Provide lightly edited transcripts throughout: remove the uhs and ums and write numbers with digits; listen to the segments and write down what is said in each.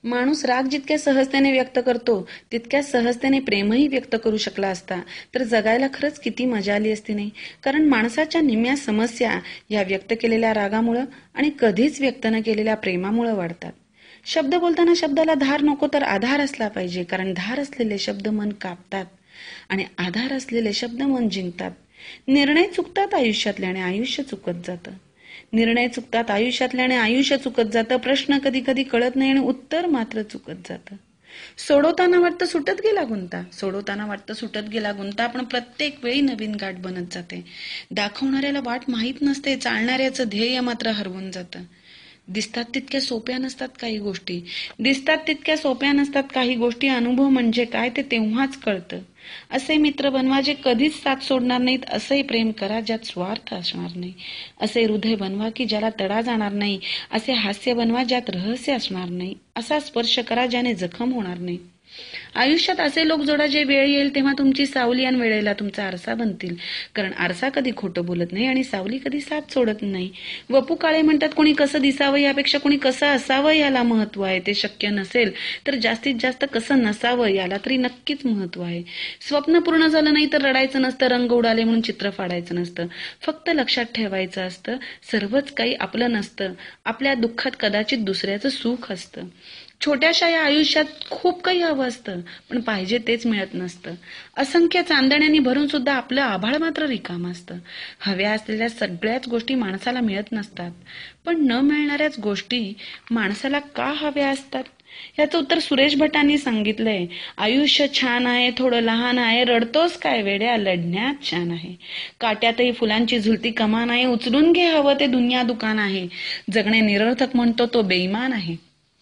माणूस राग जितक्या सहजतेने व्यक्त करतो तितक्या सहजतेने प्रेमही व्यक्त करू शकला असता तर जगायला खरंच किती मजा आली असती नाही. कारण माणसाच्या निम्म्या समस्या या व्यक्त केलेल्या रागामुळं आणि कधीच व्यक्त न केलेल्या प्रेमामुळं वाढतात. शब्द बोलताना शब्दाला धार नको तर आधार असला पाहिजे, कारण धार असलेले शब्द मन कापतात आणि आधार असलेले शब्द मन जिंकतात. निर्णय चुकतात आयुष्यातले आणि आयुष्य चुकत जातं. निर्णय चुकतात आयुष्यातल्याने आयुष्य चुकत जातं. प्रश्न कधी कधी कळत नाही आणि उत्तर मात्र चुकत जातं. सोडवताना वाटतं सुटत गेला गुंता, सोडवताना वाटतं सुटत गेला गुंता, पण प्रत्येक वेळी नवीन गाठ बनत जाते. दाखवणाऱ्याला वाट माहीत नसते, चालणाऱ्याचं ध्येय मात्र हरवून जातं. दिसतात तितक्या सोप्या नसतात काही गोष्टी, दिसतात तितक्या सोप्या नसतात काही गोष्टी. अनुभव म्हणजे काय ते तेव्हाच कळतं. असे मित्र बनवा जे कधीच साथ सोडणार नाहीत, असे प्रेम करा ज्यात स्वार्थ असणार नाही. असे हृदय बनवा की ज्याला तडा जाणार नाही. असे हास्य बनवा ज्यात रहस्य असणार नाही. असा स्पर्श करा ज्याने जखम होणार नाही. आयुष्यात असे लोक जोडा जे वेळ येईल तेव्हा तुमची सावली आणि वेळेला तुमचा आरसा बनतील. कारण आरसा कधी खोटं बोलत नाही आणि सावली कधी साथ सोडत नाही. वपू काळे म्हणतात, कोणी कसं दिसावं यापेक्षा कोणी कसं असावं याला महत्व आहे. ते शक्य नसेल तर जास्तीत जास्त कसं नसावं याला तरी नक्कीच महत्व आहे. स्वप्न पूर्ण झालं नाही तर रडायचं नसतं, रंग उडाले म्हणून चित्र फाडायचं नसतं. फक्त लक्षात ठेवायचं असतं सर्वच काही आपलं नसतं. आपल्या दुःखात कदाचित दुसऱ्याचं सुख असतं. छोट्याशा या आयुष्यात खूप काही हवं असतं, पण पाहिजे तेच मिळत नसतं. असंख्य चांदण्यांनी भरून सुद्धा आपलं आभाळ मात्र रिकाम असतं. हव्या असलेल्या सगळ्याच गोष्टी माणसाला मिळत नसतात, पण न मिळणाऱ्याच गोष्टी माणसाला का हव्या असतात? याचं उत्तर सुरेश भटांनी सांगितलंय. आयुष्य छान आहे, थोडं लहान आहे, रडतोस काय वेड्या, लढण्यात छान आहे. काट्यातही फुलांची झुलती कमान आहे, उचलून घे हवं ते दुनिया दुकान आहे. जगणे निरर्थक म्हणतो तो बेईमान आहे.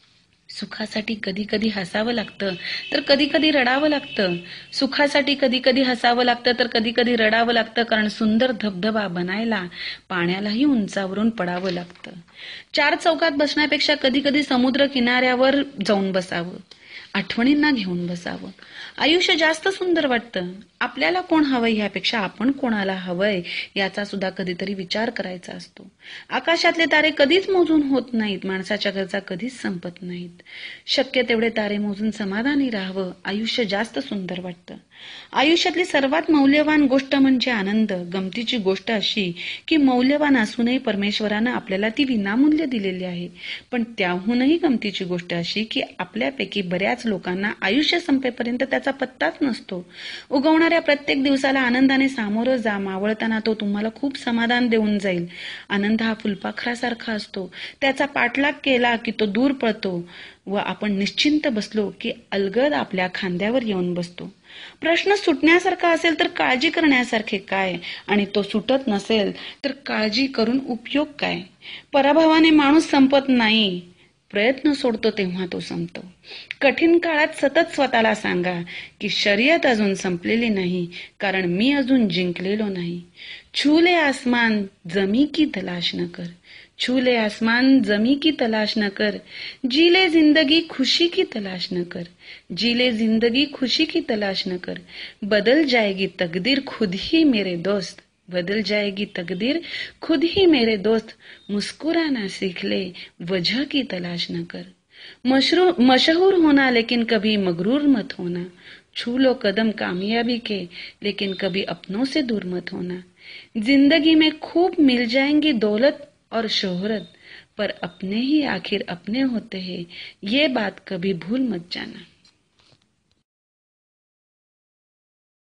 सुखासाठी कधी कधी हसावं लागतं तर कधी कधी रडावं लागतं. सुखासाठी कधी कधी हसावं लागतं तर कधी कधी रडावं लागतं. कारण सुंदर धबधबा बनायला पाण्यालाही उंचावरून पडावं लागतं. चार चौकात बसण्यापेक्षा कधी कधी समुद्र किनाऱ्यावर जाऊन बसावं, आठवणींना घेऊन बसावं. आयुष्य जास्त सुंदर वाटतं. आपल्याला कोण हवंय ह्यापेक्षा आपण कोणाला हवंय याचा सुद्धा कधीतरी विचार करायचा असतो. आकाशातले तारे कधीच मोजून होत नाहीत, माणसाच्या गरजा कधीच संपत नाहीत. शक्य तेवढे तारे मोजून समाधानी राहावं, आयुष्य जास्त सुंदर वाटतं. आयुष्यातली सर्वात मौल्यवान गोष्ट म्हणजे आनंद. गमतीची गोष्ट अशी की मौल्यवान असूनही परमेश्वरानं आपल्याला ती विनामूल्य दिलेली आहे. पण त्याहूनही गमतीची गोष्ट अशी की आपल्यापैकी बऱ्याच लोकांना आयुष्य संपेपर्यंत त्याचा पत्ताच नसतो. उगवणाऱ्या प्रत्येक दिवसाला आनंदाने सामोरं जा, मावळताना तो तुम्हाला खूप समाधान देऊन जाईल. आनंद हा फुलपाखरासारखा असतो, त्याचा पाठलाग केला की तो दूर पळतो व आपण निश्चिंत बसलो की अलगद आपल्या खांद्यावर येऊन बसतो. प्रश्न सुटण्यासारखा असेल तर काळजी करण्यासारखे काय, आणि तो सुटत नसेल तर काळजी करून उपयोग काय? पराभवाने माणूस संपत नाही, प्रयत्न सोडतो तेव्हा तो संपतो. कठीण काळात सतत स्वतःला सांगा की शर्यत अजून संपलेली नाही, कारण मी अजून जिंकलेलो नाही. छूले आसमान जमी की तलाश न कर, छूले आसमान जमी की तलाश न कर, जीले जिंदगी खुशी की तलाश न कर, जीले जिंदगी खुशी की तलाश न कर, बदल जाएगी तकदीर खुद ही मेरे दोस्त, बदल जाएगी तकदीर खुद ही मेरे दोस्त, मुस्कुराना सीख ले वजह की तलाश न कर. मशहूर होना लेकिन कभी मगरूर मत होना, छू लो कदम कामयाबी के लेकिन कभी अपनों से दूर मत होना. जिंदगी में खूब मिल जाएंगी दौलत और शोहरत, पर अपने ही आखिर अपने होते हैं, ये बात कभी भूल मत जाना.